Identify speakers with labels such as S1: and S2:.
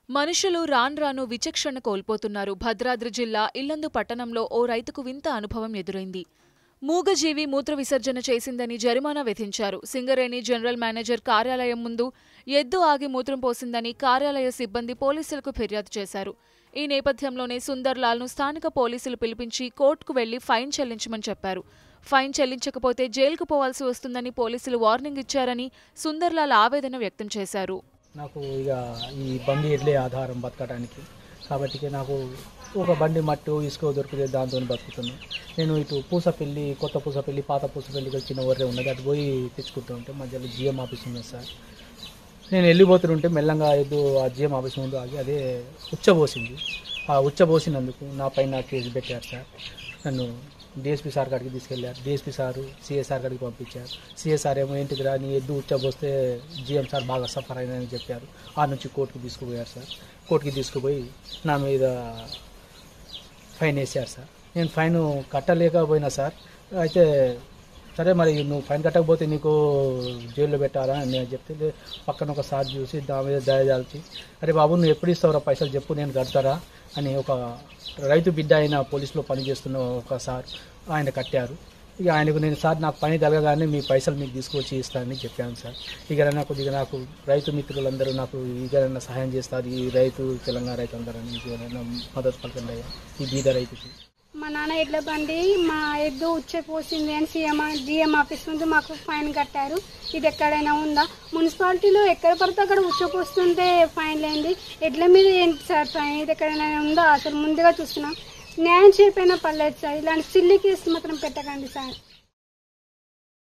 S1: మనుషులు రాన్రాను విచక్షణ కోల్పోతున్నారు. భద్రాద్రి జిల్లా ఇల్లందు పట్టణంలో ఓ రైతుకు వింత అనుభవం ఎదురైంది. మూగజీవి మూత్ర విసర్జన చేసిందని జరిమానా విధించారు. సింగరేణి జనరల్ మేనేజర్ కార్యాలయం ముందు ఎద్దు ఆగి మూత్రం పోసిందని కార్యాలయ సిబ్బంది పోలీసులకు ఫిర్యాదు చేశారు. ఈ నేపథ్యంలోనే సుందర్లాల్ను స్థానిక పోలీసులు పిలిపించి కోర్టుకు వెళ్లి ఫైన్ చెల్లించమని చెప్పారు. ఫైన్ చెల్లించకపోతే జైలుకు పోవాల్సి వస్తుందని పోలీసులు వార్నింగ్ ఇచ్చారని సుందర్లాల్ ఆవేదన వ్యక్తం చేశారు.
S2: నాకు ఇక ఈ బండి ఎడ్లే ఆధారం బతకడానికి, కాబట్టి నాకు ఒక బండి మట్టు ఇసుక దొరికితే దాంతో బతుకుతున్నాను. నేను ఇటు పూసపల్లి, కొత్త పూసపల్లి, పాత పూసపల్లికి వచ్చిన వర్రే ఉన్నది, అటు పోయి తెచ్చుకుంటూ ఉంటే మధ్యలో జిఎం ఆఫీస్ ఉన్నది సార్. నేను వెళ్ళిపోతుంటే మెల్లంగా ఎద్దు ఆ జిఎం ఆఫీస్ ముందు ఆగి అదే ఉచ్చబోసింది. ఆ ఉచ్చబోసినందుకు నా పైన కేసు పెట్టారు సార్. నన్ను డిఎస్పీ సార్ కాడికి తీసుకెళ్ళారు. డిఎస్పీ సారు సిఎస్ఆర్ కాడికి పంపించారు. సిఎస్ఆర్ ఏమో ఏంటిదిరా నీ ఎద్దు ఉచ్చబోస్తే జిఎం సార్ బాగా సఫర్ అయిందని చెప్పారు. ఆ నుంచి కోర్టుకు తీసుకుపోయారు సార్. కోర్టుకి తీసుకుపోయి నా మీద ఫైన్ వేసారు సార్. నేను ఫైన్ కట్టలేకపోయినా సార్. అయితే సరే మరి నువ్వు ఫైన్ కట్టకపోతే నీకు జైల్లో పెట్టాలా అని నేను చెప్తే పక్కన ఒక సార్ చూసి దాని మీద దయదాల్చి, అరే బాబు నువ్వు ఎప్పుడు ఇస్తావురా పైసలు చెప్పు నేను కడతారా అని ఒక రైతు బిడ్డ అయిన పోలీసులో పనిచేస్తున్న ఒక సార్ ఆయన కట్టారు. ఇక ఆయనకు నేను సార్ నాకు పని కలగగానే మీ పైసలు మీకు తీసుకొచ్చి ఇస్తానని చెప్పాను సార్. ఇక కొద్దిగా నాకు రైతు మిత్రులందరూ నాకు ఇకైనా సహాయం చేస్తారు. ఈ రైతు తెలంగాణ రైతు అందరూ మద్దతు పలకండి ఈ బీద రైతుకి.
S3: మా నాన్న ఎడ్ల బండి మా ఎద్దు ఉచ్చపోసింది అని జిఎం ఆఫీస్ ముందు మాకు ఫైన్ కట్టారు. ఇది ఎక్కడైనా ఉందా? మున్సిపాలిటీలో ఎక్కడ పడితే అక్కడ ఉచ్చపోస్తుంటే ఫైన్ లేండి, ఎడ్ల మీద ఏంటి సార్ ఫైన్? ఇది ఎక్కడైనా ఉందా? అసలు ముందుగా చూస్తున్నాం. న్యాయం చేయకపోయినా పర్లేదు సార్, ఇలాంటి సిల్లీ కేసు మాత్రం పెట్టకండి సార్.